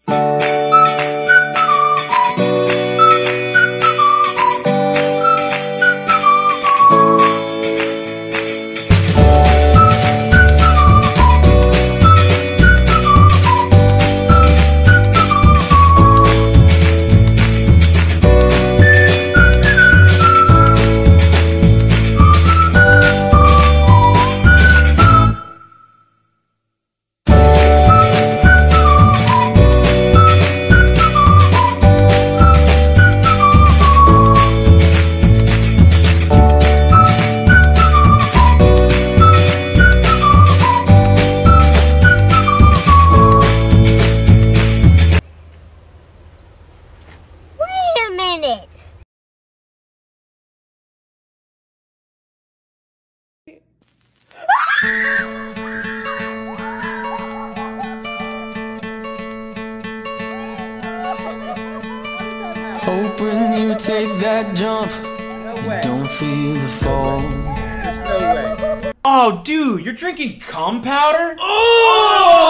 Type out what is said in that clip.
Hope when you take that jump, you don't feel the fall. Oh, dude, you're drinking cum powder? Oh!